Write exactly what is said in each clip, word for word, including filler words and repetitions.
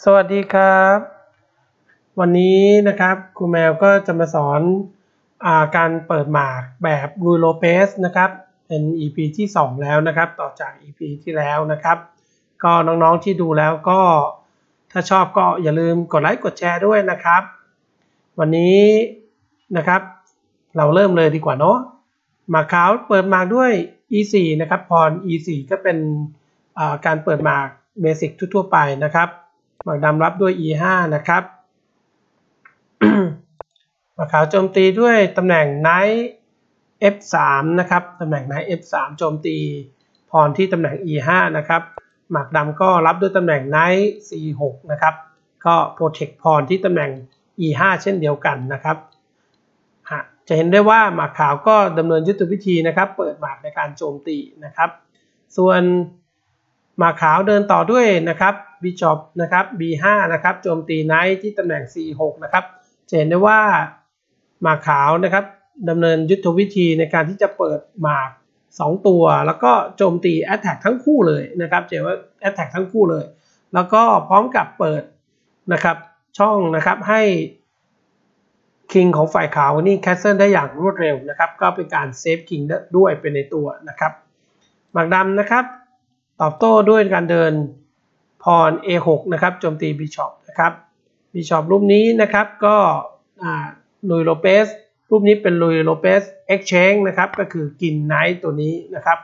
สวัสดีครับวันนี้นะครับครูแมวก็จะมาสอนอาการเปิดหมากแบบรูยโลเปสนะครับเป็น อี พี ที่สองแล้วนะครับต่อจาก อี พี ที่แล้วนะครับก็น้องๆที่ดูแล้วก็ถ้าชอบก็อย่าลืมกดไลค์กดแชร์ด้วยนะครับวันนี้นะครับเราเริ่มเลยดีกว่าเนาะหมากขาวเปิดหมากด้วย อี โฟร์ นะครับพร อี โฟร์ ก็เป็นการเปิดหมากเบสิกทั่วๆไปนะครับหมากดำรับด้วย อี ไฟว์ นะครับ หมากขาวโจมตีด้วยตำแหน่ง Knight เอฟ สาม นะครับตำแหน่ง Knight เอฟ สาม โจมตีพรที่ตำแหน่ง อี ไฟว์ นะครับหมากดำก็รับด้วยตำแหน่ง Knight ซี หก นะครับก็โปรเทคพรที่ตำแหน่ง อี ไฟว์ เช่นเดียวกันนะครับจะเห็นได้ว่าหมากขาวก็ดำเนินยุทธวิธีนะครับเปิดหมากในการโจมตีนะครับส่วนหมากขาวเดินต่อด้วยนะครับบิชอปนะครับ บี ไฟว์ นะครับโจมตีไนท์ที่ตำแหน่ง ซี หก นะครับจะเห็นได้ว่าหมากขาวนะครับดำเนินยุทธวิธีในการที่จะเปิดหมากสองตัวแล้วก็โจมตีแอตแทกทั้งคู่เลยนะครับจะเห็นว่าแอตแทกทั้งคู่เลยแล้วก็พร้อมกับเปิดนะครับช่องนะครับให้คิงของฝ่ายขาวนี่แคสเซิลได้อย่างรวดเร็วนะครับก็เป็นการเซฟคิงด้วยเป็นในตัวนะครับหมากดำนะครับตอบโต้ด้วยการเดินพร เอ หก นะครับโจมตีบิชอปนะครับบิชอปรูปนี้นะครับก็ลุยโลเปสรูปนี้เป็นลุยโลเปสเอ็กเชนจ์นะครับก็คือกินไนท์ตัวนี้นะครับ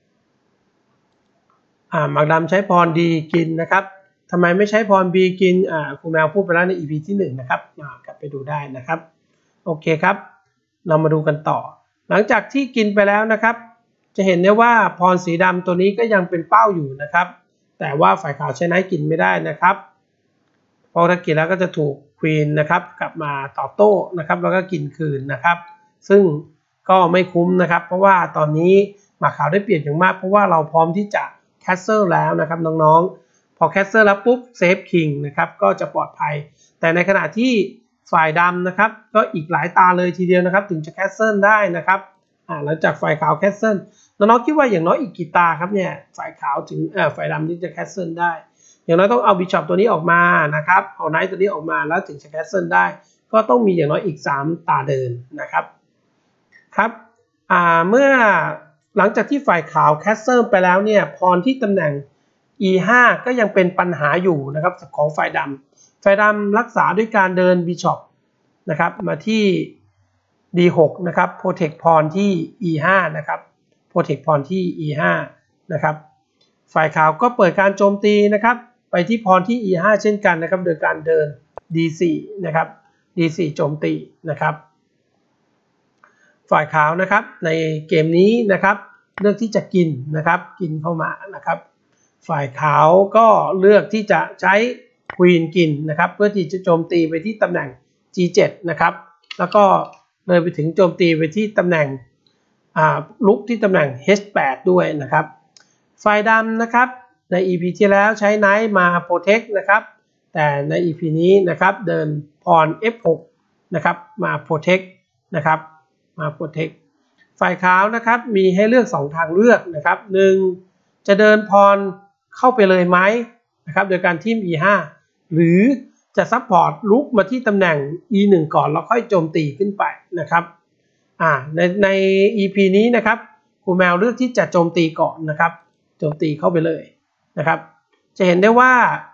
หมากดำใช้พรดีกินนะครับทำไมไม่ใช้พร B กินครูแมวพูดไปแล้วใน อี พี ที่หนึ่งนะครับกลับไปดูได้นะครับโอเคครับเรามาดูกันต่อหลังจากที่กินไปแล้วนะครับจะเห็นได้ว่าพรสีดำตัวนี้ก็ยังเป็นเป้าอยู่นะครับแต่ว่าฝ่ายขาวใช้ไนท์กินไม่ได้นะครับพอถ้ากินแล้วก็จะถูกควีนนะครับกลับมาตอบโต้นะครับแล้วก็กินคืนนะครับซึ่งก็ไม่คุ้มนะครับเพราะว่าตอนนี้หมากขาวได้เปรียบอย่างมากเพราะว่าเราพร้อมที่จะแคสเซิลแล้วนะครับน้องๆพอแคสเซิลแล้วปุ๊บเซฟคิงนะครับก็จะปลอดภัยแต่ในขณะที่ฝ่ายดำนะครับก็อีกหลายตาเลยทีเดียวนะครับถึงจะแคสเซิลได้นะครับอ่าหลังจากฝ่ายขาวแคสเซิลน้องๆคิดว่าอย่างน้อยอีกกี่ตาครับเนี่ยฝ่ายขาวถึงเอ่อฝ่ายดำที่จะแคสเซิลได้อย่างน้อยต้องเอาบิชอปตัวนี้ออกมานะครับเอาไนท์ตัวนี้ออกมาแล้วถึงจะแคสเซิลได้ก็ต้องมีอย่างน้อยอีกสามตาเดินนะครับครับอ่าเมื่อหลังจากที่ฝ่ายขาวแคสเซิลไปแล้วเนี่ยพรที่ตำแหน่ง อี ไฟว์ ก็ยังเป็นปัญหาอยู่นะครับของฝ่ายดำฝ่ายดำรักษาด้วยการเดินบิชอปนะครับมาที่ ดี หก นะครับโปรเทคพรที่ อี ไฟว์ นะครับโปรเทคพรที่ อี ไฟว์ นะครับฝ่ายขาวก็เปิดการโจมตีนะครับไปที่พรที่ อี ไฟว์ เช่นกันนะครับโดยการเดิน ดี โฟร์ นะครับ ดี โฟร์ โจมตีนะครับฝ่ายขาวนะครับในเกมนี้นะครับเลือกที่จะกินนะครับกินเข้ามานะครับฝ่ายขาวก็เลือกที่จะใช้ควีนกินนะครับเพื่อที่จะโจมตีไปที่ตำแหน่ง จี เจ็ด นะครับแล้วก็เลยไปถึงโจมตีไปที่ตำแหน่งลุกที่ตำแหน่ง เอช แปด ด้วยนะครับฝ่ายดำนะครับใน อี พี ที่แล้วใช้ไนท์มาโปรเทคนะครับแต่ใน อี พี นี้นะครับเดินพร เอฟ หก นะครับมาโปรเทคนะครับมาโปรเทคฝ่ายขาวนะครับมีให้เลือกสองทางเลือกนะครับหนึ่งจะเดินพรเข้าไปเลยไหมนะครับโดยการทิ่ม อี ไฟว์ หรือจะซัพพอร์ตลุกมาที่ตำแหน่ง อี วัน ก่อนแล้วค่อยโจมตีขึ้นไปนะครับอ่าในใน อี พี นี้นะครับครูแมวเลือกที่จะโจมตีก่อนนะครับโจมตีเข้าไปเลยนะครับจะเห็นได้ว่า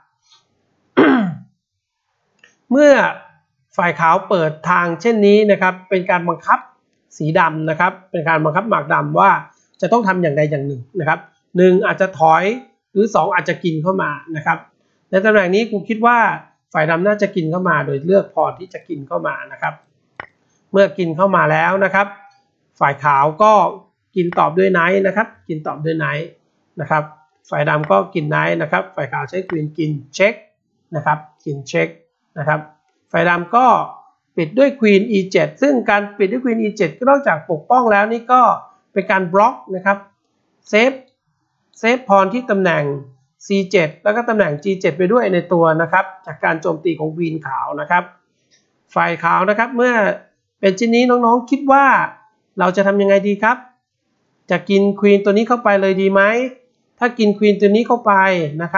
เมื่อฝ่ายขาวเปิดทางเช่นนี้นะครับเป็นการบังคับสีดำนะครับเป็นการบังคับหมากดำว่าจะต้องทำอย่างใดอย่างหนึ่งนะครับหนึ่งอาจจะถอยหรือสองอาจจะกินเข้ามานะครับในตำแหน่งนี้ครูคิดว่าฝ่ายดำน่าจะกินเข้ามาโดยเลือกพรที่จะกินเข้ามานะครับเมื่อกินเข้ามาแล้วนะครับฝ่ายขาวก็กินตอบด้วยไนท์นะครับกินตอบด้วยไนท์นะครับฝ่ายดำก็กินไนท์นะครับฝ่ายขาวใช้ควีนกินเช็คนะครับกินเช็คนะครับฝ่ายดำก็ปิดด้วยควีน อี เซเว่น ซึ่งการปิดด้วยควีน อี เซเว่น ก็นอกจากปกป้องแล้วนี่ก็เป็นการบล็อกนะครับเซฟเซฟพรที่ตำแหน่ง ซี เซเว่น แล้วก็ตำแหน่ง จี เซเว่น ไปด้วยในตัวนะครับจากการโจมตีของควีนขาวนะครับฝ่ายขาวนะครับเมื่อเป็นเช่นนี้น้องๆคิดว่าเราจะทำยังไงดีครับจะกินควีนตัวนี้เข้าไปเลยดีไหมถ้ากินควีนตัวนี้เข้าไปนะครับ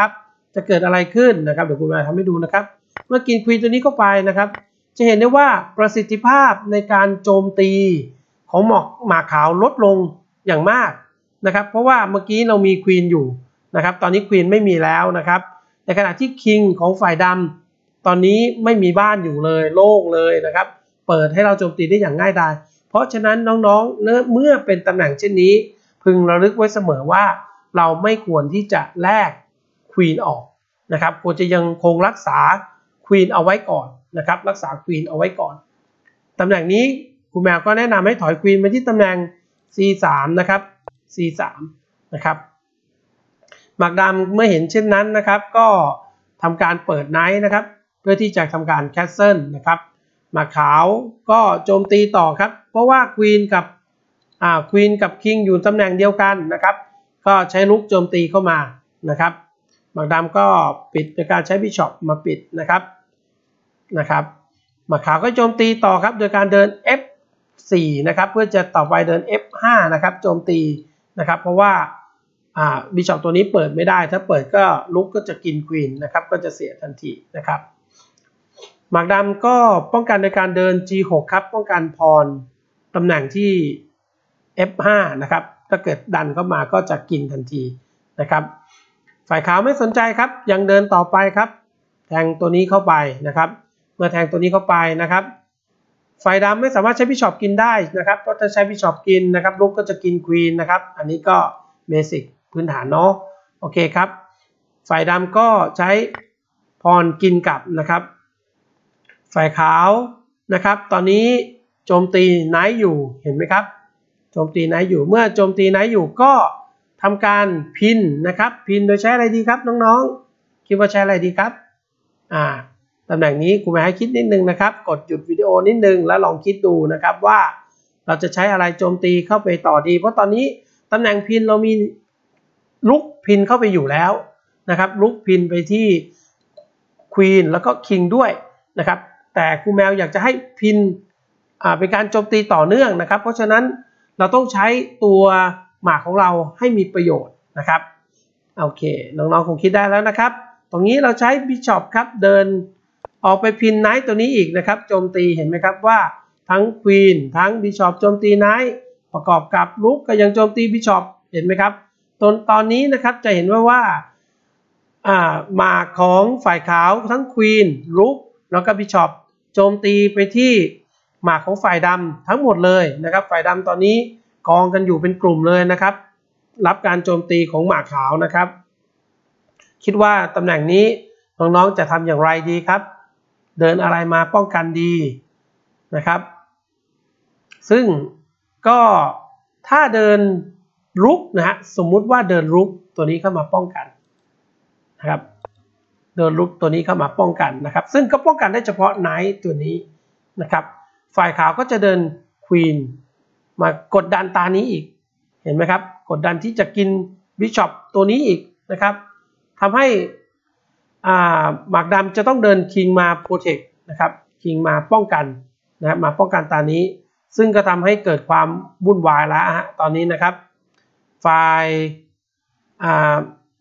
จะเกิดอะไรขึ้นนะครับเดี๋ยวคุณแม่ทำให้ดูนะครับเมื่อกินควีนตัวนี้เข้าไปนะครับจะเห็นได้ว่าประสิทธิภาพในการโจมตีของหมอกหมากขาวลดลงอย่างมากนะครับเพราะว่าเมื่อกี้เรามีควีนอยู่นะครับตอนนี้ควีนไม่มีแล้วนะครับในขณะที่คิงของฝ่ายดำตอนนี้ไม่มีบ้านอยู่เลยโล่งเลยนะครับเปิดให้เราโจมตีได้อย่างง่ายดายเพราะฉะนั้นน้องๆเมื่อเป็นตำแหน่งเช่นนี้พึงระลึกไว้เสมอว่าเราไม่ควรที่จะแลกควีนออกนะครับควรจะยังคงรักษาควีนเอาไว้ก่อนนะครับรักษาควีนเอาไว้ก่อนตำแหน่งนี้ครูแมวก็แนะนำให้ถอยควีนไปที่ตำแหน่ง ซี สาม นะครับ ซี สาม นะครับหมากดำเมื่อเห็นเช่นนั้นนะครับก็ทำการเปิดไนท์นะครับเพื่อที่จะทำการแคสเซิลนะครับหมากขาวก็โจมตีต่อครับเพราะว่าควีนกับอ่าควีนกับคิงอยู่ตำแหน่งเดียวกันนะครับก็ใช้ลุกโจมตีเข้ามานะครับหมากดำก็ปิดโดยการใช้บิชอปมาปิดนะครับนะครับหมากขาวก็โจมตีต่อครับโดยการเดิน เอฟ สี่ นะครับเพื่อจะต่อไปเดิน เอฟ ห้า นะครับโจมตีนะครับเพราะว่าอ่าบิชอปตัวนี้เปิดไม่ได้ถ้าเปิดก็ลุกก็จะกินควีนนะครับก็จะเสียทันทีนะครับหมากดำก็ป้องกันในการเดิน จี หก ครับป้องกันพรตำแหน่งที่ เอฟ ห้า นะครับถ้าเกิดดันเข้ามาก็จะกินทันทีนะครับฝ่ายขาวไม่สนใจครับยังเดินต่อไปครับแทงตัวนี้เข้าไปนะครับเมื่อแทงตัวนี้เข้าไปนะครับฝ่ายดำไม่สามารถใช้บิชอปกินได้นะครับเพราะถ้าใช้บิชอปกินนะครับลุกก็จะกินควีนนะครับอันนี้ก็เบสิกพื้นฐานเนาะโอเคครับฝ่ายดำก็ใช้พรกินกลับนะครับฝ่ายขาวนะครับตอนนี้โจมตีไนท์อยู่เห็นไหมครับโจมตีไนท์อยู่เมื่อโจมตีไนท์อยู่ก็ทำการพินนะครับพินโดยใช้อะไรดีครับน้องๆคิดว่าใช้อะไรดีครับอ่าตำแหน่งนี้ครูแม่ให้คิดนิดนึงนะครับกดหยุดวิดีโอนิดนึงแล้วลองคิดดูนะครับว่าเราจะใช้อะไรโจมตีเข้าไปต่อดีเพราะตอนนี้ตำแหน่งพินเรามีลุกพินเข้าไปอยู่แล้วนะครับลุกพินไปที่ควีนแล้วก็คิงด้วยนะครับแต่ครูแมวอยากจะให้พินอ่าเป็นการโจมตีต่อเนื่องนะครับเพราะฉะนั้นเราต้องใช้ตัวหมากของเราให้มีประโยชน์นะครับโอเคน้องๆคงคิดได้แล้วนะครับตรงนี้เราใช้บิชอปครับเดินออกไปพินไนท์ตัวนี้อีกนะครับโจมตีเห็นไหมครับว่าทั้งควีนทั้งบิชอปโจมตีไนท์ประกอบกับลุกก็ยังโจมตีบิชอปเห็นไหมครับตอนตอนนี้นะครับจะเห็นว่าว่าอ่าหมากของฝ่ายขาวทั้งควีนลุกแล้วก็บิชอปโจมตีไปที่หมากของฝ่ายดำทั้งหมดเลยนะครับฝ่ายดำตอนนี้กองกันอยู่เป็นกลุ่มเลยนะครับรับการโจมตีของหมากขาวนะครับคิดว่าตำแหน่งนี้น้องๆจะทำอย่างไรดีครับเดินอะไรมาป้องกันดีนะครับซึ่งก็ถ้าเดินรุกนะฮะสมมุติว่าเดินรุกตัวนี้เข้ามาป้องกันนะครับเดินรุกตัวนี้เข้ามาป้องกันนะครับซึ่งก็ป้องกันได้เฉพาะไนท์ตัวนี้นะครับฝ่ายขาวก็จะเดินควีนมากดดันตานี้อีกเห็นไหมครับกดดันที่จะกินบิชอปตัวนี้อีกนะครับทำให้อ่าหมากดำจะต้องเดินคิงมาโปรเทคนะครับคิงมาป้องกันนะครับมาป้องกันตานี้ซึ่งก็ทำให้เกิดความวุ่นวายแล้วฮะตอนนี้นะครับฝ่ายอ่า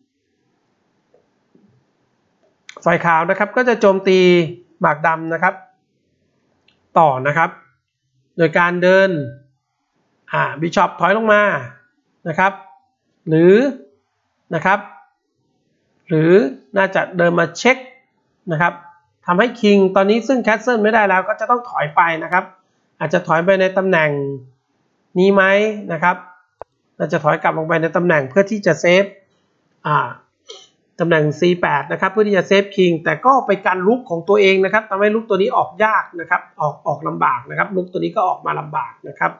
ฝ่ายขาวนะครับก็จะโจมตีหมากดำนะครับต่อนะครับโดยการเดินอ่าบิชอปถอยลงมานะครับหรือนะครับหรือน่าจะเดินมาเช็คนะครับทำให้คิงตอนนี้ซึ่งแคสเซิลไม่ได้แล้วก็จะต้องถอยไปนะครับอาจจะถอยไปในตำแหน่งนี้ไหมนะครับเราจะถอยกลับลงไปในตำแหน่งเพื่อที่จะเซฟอ่าตำแหน่ง ซี แปด นะครับเพื่อที่จะเซฟคิงแต่ก็ไปกันลุกของตัวเองนะครับทำให้ลุกตัวนี้ออกยากนะครับออกออกลำบากนะครับลุกตัวนี้ก็ออกมาลำบากนะครับ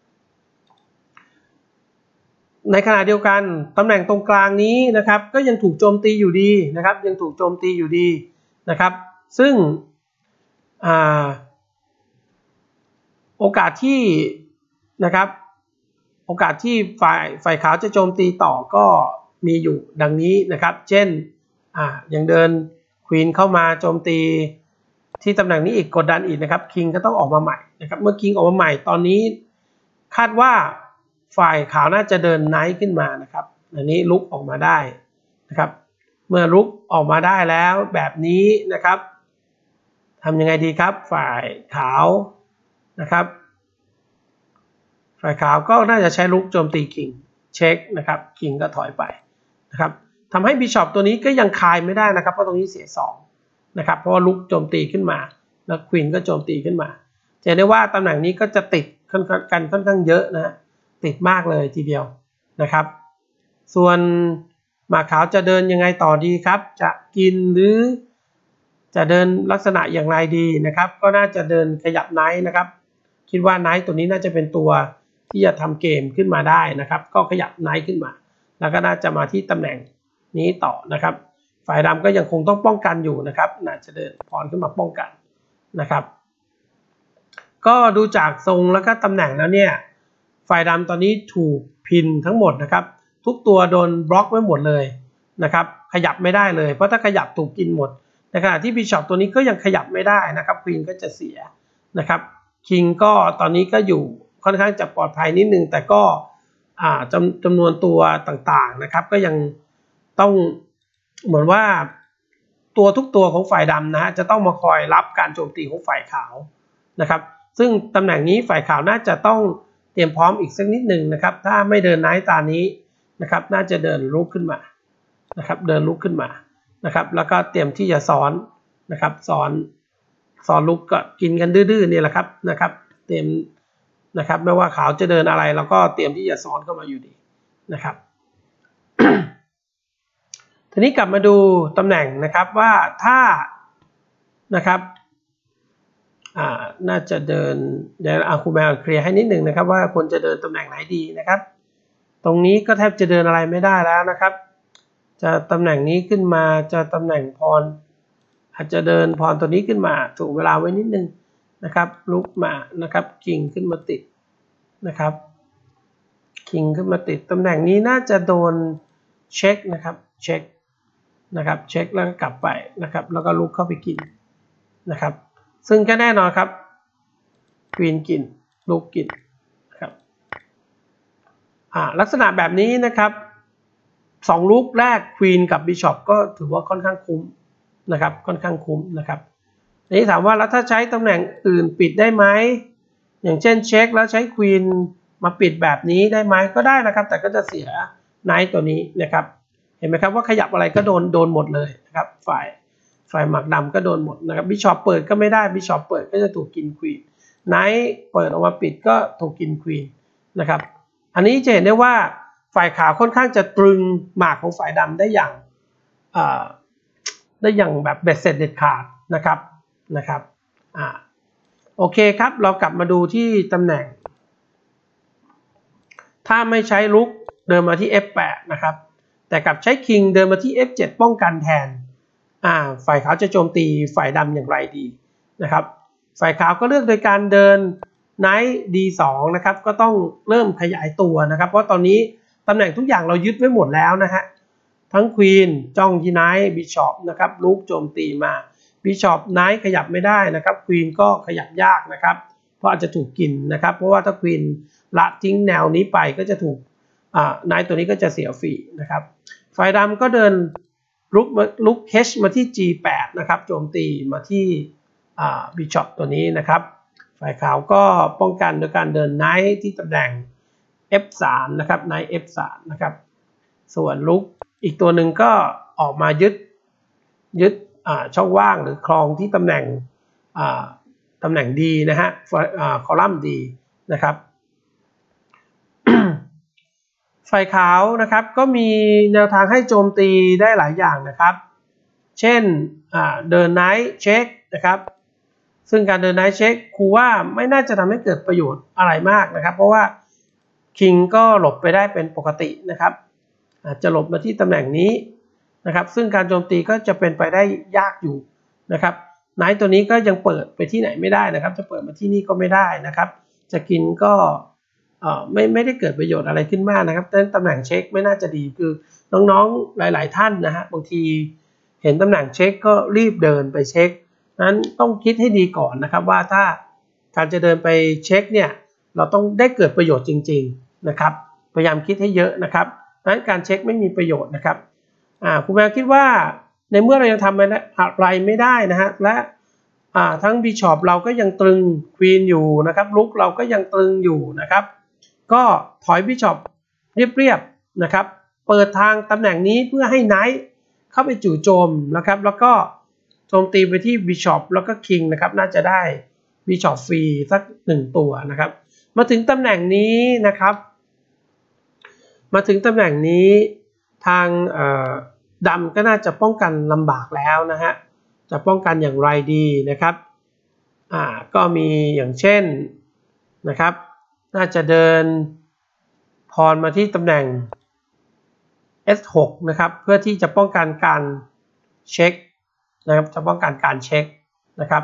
ในขณะเดียวกันตำแหน่งตรงกลางนี้นะครับก็ยังถูกโจมตีอยู่ดีนะครับยังถูกโจมตีอยู่ดีนะครับซึ่งอ่าโอกาสที่นะครับโอกาสที่ฝ่ายฝ่ายขาวจะโจมตีต่อก็มีอยู่ดังนี้นะครับเช่นอ่ายังเดินควีนเข้ามาโจมตีที่ตำแหน่งนี้อีกกดดันอีกนะครับคิงก็ต้องออกมาใหม่นะครับเมื่อคิงออกมาใหม่ตอนนี้คาดว่าฝ่ายขาวน่าจะเดินไนท์ขึ้นมานะครับอันนี้ลุกออกมาได้นะครับเมื่อรุกออกมาได้แล้วแบบนี้นะครับทำยังไงดีครับฝ่ายขาวนะครับฝ่ายขาวก็น่าจะใช้รุกโจมตีคิงเช็คนะครับคิงก็ถอยไปนะครับทำให้บิชอปตัวนี้ก็ยังคายไม่ได้นะครับเพราะตรงนี้เสียสองนะครับเพราะว่ารุกโจมตีขึ้นมาแล้วควีนก็โจมตีขึ้นมาจะเห็นได้ว่าตำแหน่งนี้ก็จะติดกันค่อนข้างเยอะนะติดมากเลยทีเดียวนะครับส่วนหมากขาวจะเดินยังไงต่อดีครับจะกินหรือจะเดินลักษณะอย่างไรดีนะครับก็น่าจะเดินขยับไนท์นะครับคิดว่าไนท์ตัวนี้น่าจะเป็นตัวที่จะทำเกมขึ้นมาได้นะครับก็ขยับไนท์ขึ้นมาแล้วก็น่าจะมาที่ตำแหน่งนี้ต่อนะครับฝ่ายดำก็ยังคงต้องป้องกันอยู่นะครับน่าจะเดินพรขึ้นมาป้องกันนะครับก็ดูจากทรงแล้วก็ตำแหน่งแล้วเนี่ยฝ่ายดำตอนนี้ถูกพินทั้งหมดนะครับทุกตัวโดนบล็อกไว้หมดเลยนะครับขยับไม่ได้เลยเพราะถ้าขยับถูกกินหมดในขณะที่บิชอปตัวนี้ก็ยังขยับไม่ได้นะครับควีนก็จะเสียนะครับคิงก็ตอนนี้ก็อยู่ค่อนข้างจะปลอดภัยนิดนึงแต่ก็จำจำนวนตัวต่างๆนะครับก็ยังต้องเหมือนว่าตัวทุกตัวของฝ่ายดำนะจะต้องมาคอยรับการโจมตีของฝ่ายขาวนะครับซึ่งตำแหน่งนี้ฝ่ายขาวน่าจะต้องเตรียมพร้อมอีกสักนิดหนึ่งนะครับถ้าไม่เดินไนท์ตานี้นะครับน่าจะเดินลุกขึ้นมานะครับเดินลุกขึ้นมานะครับแล้วก็เตรียมที่จะซ้อนนะครับซ้อนซ้อนลุกก็กินกันดื้อๆนี่แหละครับนะครับเตรียมนะครับไม่ว่าขาวจะเดินอะไรเราก็เตรียมที่จะซ้อนเข้ามาอยู่ดีนะครับ ทีนี้กลับมาดูตำแหน่งนะครับว่าถ้านะครับอ่าน่าจะเดินเดี๋ยวอาคูแมวเคลียร์ให้นิดหนึ่งนะครับว่าควรจะเดินตำแหน่งไหนดีนะครับตรงนี้ก็แทบจะเดินอะไรไม่ได้แล้วนะครับจะตำแหน่งนี้ขึ้นมาจะตำแหน่งพรอาจจะเดินพรตัวนี้ขึ้นมาถูกเวลาไว้นิดนึงนะครับลุกมานะครับคิงขึ้นมาติดนะครับคิงขึ้นมาติดตำแหน่งนี้น่าจะโดนเช็คนะครับเช็คนะครับเช็คแล้วก็กลับไปนะครับแล้วก็ลุกเข้าไปกินนะครับซึ่งก็แน่นอนครับควีนกินลุกกินนะครับอ่าลักษณะแบบนี้นะครับสองลุกแรกควีนกับบิชอปก็ถือว่าค่อนข้างคุ้มนะครับค่อนข้างคุ้มนะครับทีนี้ถามว่าแล้วถ้าใช้ตำแหน่งอื่นปิดได้ไหมอย่างเช่นเช็คแล้วใช้ควีนมาปิดแบบนี้ได้ไหมก็ได้นะครับแต่ก็จะเสียไนท์ตัวนี้นะครับเห็นไหมครับว่าขยับอะไรก็โดนโดนหมดเลยนะครับฝ่ายฝ่ายหมากดำก็โดนหมดนะครับบิชอปเปิดก็ไม่ได้บิชอปเปิดก็จะถูกกินควีนไนท์เปิดออกมาปิดก็ถูกกินควีนนะครับอันนี้จะเห็นได้ว่าฝ่ายขาวค่อนข้างจะตรึงหมากของฝ่ายดำได้อย่างได้อย่างแบบเบ็ดเสร็จเด็ดขาดนะครับนะครับอ่าโอเคครับเรากลับมาดูที่ตำแหน่งถ้าไม่ใช้ลุกเดินมาที่ เอฟ แปด นะครับแต่กลับใช้คิงเดินมาที่ เอฟ เจ็ด ป้องกันแทนอ่าฝ่ายขาวจะโจมตีฝ่ายดำอย่างไรดีนะครับฝ่ายขาวก็เลือกโดยการเดินไนท์ ดี สอง นะครับก็ต้องเริ่มขยายตัวนะครับเพราะตอนนี้ตำแหน่งทุกอย่างเรายึดไว้หมดแล้วนะฮะทั้งควีนจ้องที่ไนท์บิชอปนะครับลุกโจมตีมาบิชอปไนท์ขยับไม่ได้นะครับควีนก็ขยับยากนะครับเพราะอาจจะถูกกินนะครับเพราะว่าถ้าควีนละทิ้งแนวนี้ไปก็จะถูกอ่าไนท์ตัวนี้ก็จะเสียฟรีนะครับฝ่ายดำก็เดินลุกลุก H มาที่ จี แปด นะครับโจมตีมาที่อ่าบิชอปตัวนี้นะครับฝ่ายขาวก็ป้องกันโดยการเดินไนท์ที่ตำแหน่ง เอฟ สาม นะครับไนท์ เอฟ สาม นะครับส่วนลุกอีกตัวหนึ่งก็ออกมายึดยึดช่องว่างหรือคลองที่ตำแหน่งตำแหน่งดีนะฮะคอลัมน์ดีนะครับ ฝ่ายขาวนะครับก็มีแนวทางให้โจมตีได้หลายอย่างนะครับเช่นเดินไนท์เช็คนะครับซึ่งการเดินไนท์เช็คครูว่าไม่น่าจะทำให้เกิดประโยชน์อะไรมากนะครับเพราะว่าคิงก็หลบไปได้เป็นปกตินะครับอาจจะหลบมาที่ตำแหน่งนี้นะครับซึ่งการโจมตีก็จะเป็นไปได้ยากอยู่นะครับไนท์ตัวนี้ก็ยังเปิดไปที่ไหนไม่ได้นะครับจะเปิดมาที่นี่ก็ไม่ได้นะครับจะกินก็ไม่ไม่ได้เกิดประโยชน์อะไรขึ้นมากนะครับแต่ตำแหน่งเช็คไม่น่าจะดีคือน้องๆหลายๆท่านนะฮะบางทีเห็นตำแหน่งเช็คก็รีบเดินไปเช็คนั้นต้องคิดให้ดีก่อนนะครับว่าถ้าการจะเดินไปเช็คเนี่ยเราต้องได้เกิดประโยชน์จริงๆนะครับพยายามคิดให้เยอะนะครับนั้นการเช็คไม่มีประโยชน์นะครับอ่าครูแมวคิดว่าในเมื่อเรายังทำอะไรไม่ได้นะฮะและอ่าทั้งบิชอปเราก็ยังตรึงควีนอยู่นะครับลุกเราก็ยังตรึงอยู่นะครับก็ถอยบิชอปเรียบๆนะครับเปิดทางตำแหน่งนี้เพื่อให้ไนท์เข้าไปจู่โจมนะครับแล้วก็โจมตีไปที่บิชอปแล้วก็คิงนะครับน่าจะได้บิชอปฟรีสักหนึ่งตัวนะครับมาถึงตำแหน่งนี้นะครับมาถึงตำแหน่งนี้ทางดำก็น่าจะป้องกันลำบากแล้วนะฮะจะป้องกันอย่างไรดีนะครับอ่าก็มีอย่างเช่นนะครับน่าจะเดินพรมาที่ตำแหน่ง เอส หก นะครับเพื่อที่จะป้องกันการเช็คนะครับจะป้องกันการเช็คนะครับ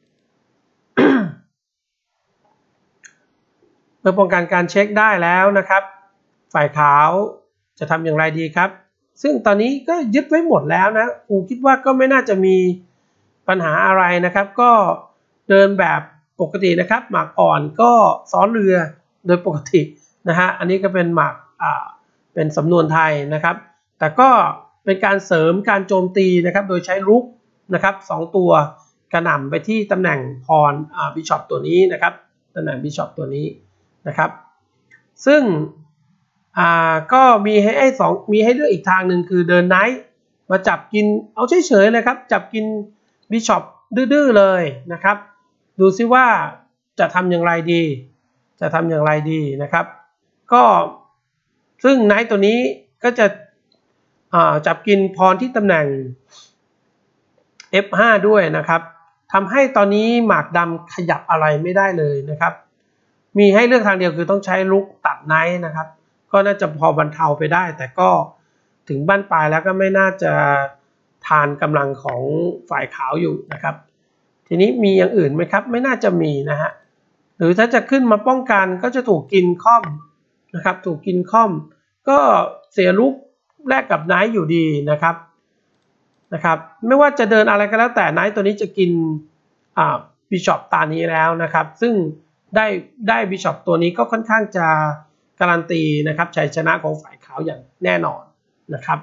เมื่อป้องกันการเช็คได้แล้วนะครับฝ่ายขาวจะทำอย่างไรดีครับซึ่งตอนนี้ก็ยึดไว้หมดแล้วนะครูคิดว่าก็ไม่น่าจะมีปัญหาอะไรนะครับก็เดินแบบปกตินะครับหมากอ่อนก็ซ้อนเรือโดยปกตินะฮะอันนี้ก็เป็นหมากอ่าเป็นสำนวนไทยนะครับแต่ก็เป็นการเสริมการโจมตีนะครับโดยใช้ลุกนะครับสองตัวกระหน่ำไปที่ตำแหน่งพรอ่าบิชอปตัวนี้นะครับตำแหน่งบิชอปตัวนี้นะครับซึ่งอ่าก็มีให้ไอ้สองมีให้เลือกอีกทางหนึ่งคือเดินไนท์มาจับกินเอาเฉยๆเลยครับจับกินบิชอปดื้อๆเลยนะครับดูซิว่าจะทำอย่างไรดีจะทำอย่างไรดีนะครับก็ซึ่งไนท์ตัวนี้ก็จะอ่าจับกินพรที่ตำแหน่ง เอฟ ห้า ด้วยนะครับทำให้ตอนนี้หมากดำขยับอะไรไม่ได้เลยนะครับมีให้เลือกทางเดียวคือต้องใช้ลุกตัดไนท์นะครับก็น่าจะพอบรรเทาไปได้แต่ก็ถึงบั้นปลายแล้วก็ไม่น่าจะทานกำลังของฝ่ายขาวอยู่นะครับทีนี้มีอย่างอื่นไหมครับไม่น่าจะมีนะฮะหรือถ้าจะขึ้นมาป้องกันก็จะถูกกินค่อมนะครับถูกกินค่อมก็เสียลุกแลกกับไนท์อยู่ดีนะครับนะครับไม่ว่าจะเดินอะไรก็แล้วแต่ไนท์ตัวนี้จะกินอ่าบิชอปตานี้แล้วนะครับซึ่งได้ได้บิชอปตัวนี้ก็ค่อนข้างจะการันตีนะครับชัยชนะของฝ่ายขาวอย่างแน่นอนนะครับ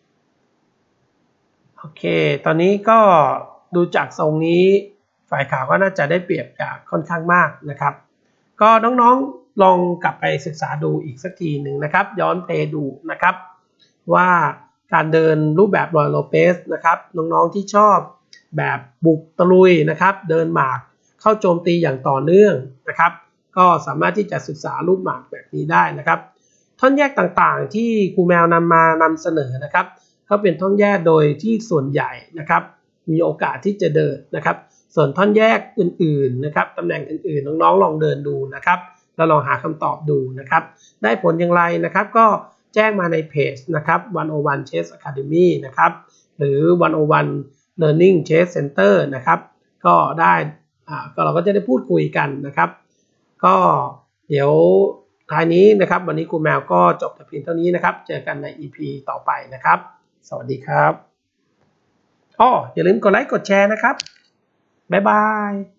โอเคตอนนี้ก็ดูจากทรงนี้ฝ่ายขาวก็น่าจะได้เปรียบจากค่อนข้างมากนะครับก็น้องๆลองกลับไปศึกษาดูอีกสักทีหนึ่งนะครับย้อนเพลย์ดูนะครับว่าการเดินรูปแบบรอยโลเปสนะครับน้องๆที่ชอบแบบบุกตะลุยนะครับเดินหมากเข้าโจมตีอย่างต่อเนื่องนะครับก็สามารถที่จะศึกษารูปหมากแบบนี้ได้นะครับท่อนแยกต่างๆที่ครูแมวนำมานำเสนอนะครับก็เป็นท่อนแยกโดยที่ส่วนใหญ่นะครับมีโอกาสที่จะเดินนะครับส่วนท่อนแยกอื่นๆนะครับตำแหน่งอื่นๆน้องๆลองเดินดูนะครับแล้วลองหาคำตอบดูนะครับได้ผลอย่างไรนะครับก็แจ้งมาในเพจนะครับหนึ่งศูนย์หนึ่ง Chess Academy นะครับหรือหนึ่งศูนย์หนึ่ง Learning Chess Center นะครับก็ได้อ่าก็เราก็จะได้พูดคุยกันนะครับก็เดี๋ยวท้ายนี้นะครับวันนี้ครูแมวก็จบแต่เพียงเท่านี้นะครับเจอกันใน อี พี ต่อไปนะครับสวัสดีครับอ้ออย่าลืมกดไลค์กดแชร์นะครับบ๊ายบาย